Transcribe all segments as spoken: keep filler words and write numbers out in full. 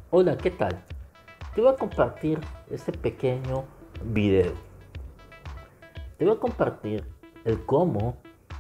Hola, ¿qué tal? Te voy a compartir este pequeño video. Te voy a compartir el cómo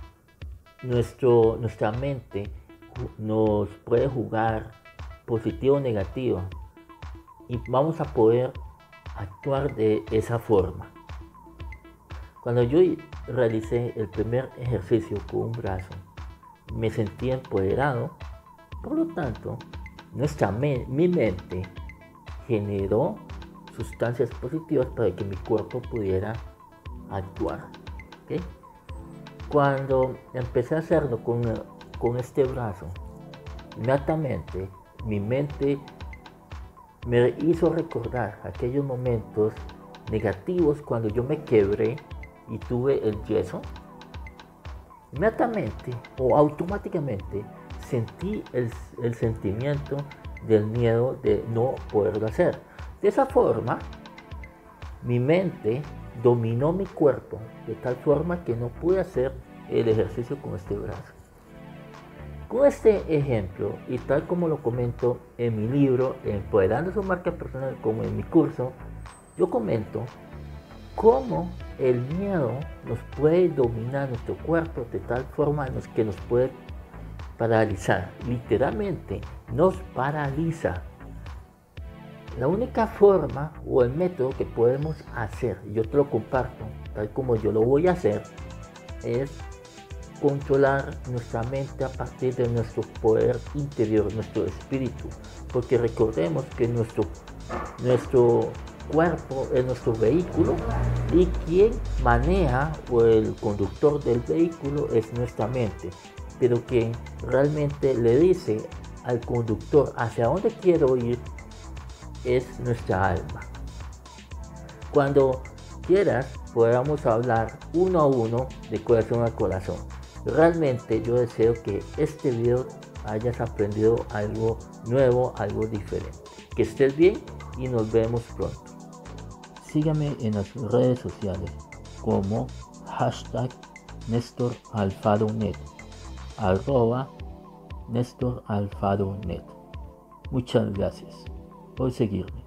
nuestro, nuestra mente nos puede jugar positivo o negativa y vamos a poder actuar de esa forma. Cuando yo realicé el primer ejercicio con un brazo, me sentí empoderado. Por lo tanto, nuestra me mi mente generó sustancias positivas para que mi cuerpo pudiera actuar. ¿Okay? Cuando empecé a hacerlo con, con este brazo, inmediatamente mi mente me hizo recordar aquellos momentos negativos cuando yo me quebré y tuve el yeso. Inmediatamente o automáticamente sentí el, el sentimiento del miedo de no poderlo hacer. De esa forma, mi mente dominó mi cuerpo de tal forma que no pude hacer el ejercicio con este brazo. Con este ejemplo, y tal como lo comento en mi libro Empoderando su marca personal, como en mi curso, yo comento cómo el miedo nos puede dominar nuestro cuerpo de tal forma que nos puede paralizar. Literalmente nos paraliza. La única forma o el método que podemos hacer, yo te lo comparto, tal como yo lo voy a hacer, es controlar nuestra mente a partir de nuestro poder interior, nuestro espíritu. Porque recordemos que nuestro, nuestro cuerpo es nuestro vehículo y quien maneja o el conductor del vehículo es nuestra mente. Pero quien realmente le dice al conductor hacia dónde quiero ir es nuestra alma. Cuando quieras podamos hablar uno a uno de corazón a corazón. Realmente yo deseo que este video hayas aprendido algo nuevo, algo diferente. Que estés bien y nos vemos pronto. Sígame en las redes sociales como hashtag Néstor Alfaro Net, arroba Néstor Alfaro Net. Muchas gracias por seguirme.